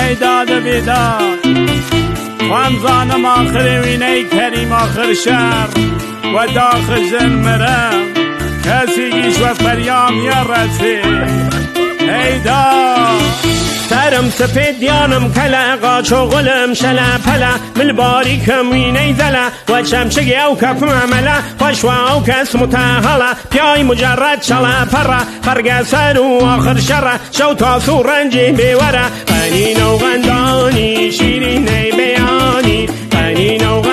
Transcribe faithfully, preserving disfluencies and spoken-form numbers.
داد بیداد خمزانم آخر وینه کریم آخر شهر و داخل زنمرم کسی گیش و فریام یا رسی ای داد سرم سپید یانم کلا قاچو غلم شلا پلا من باریکم وینه زلا و چمچگی او کف معملا خوشوا او کس متاهلا پیای مجرد شلا پرا فرق سر و آخر شرا شو تاسو رنجی بیورا قنین و غندانی شیرینه بیانی قنین و